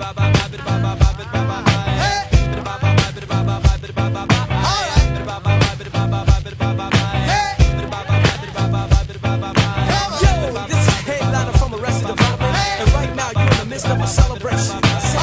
Yo, this is a headliner from Arrested Development, and right now you're in the midst of a celebration.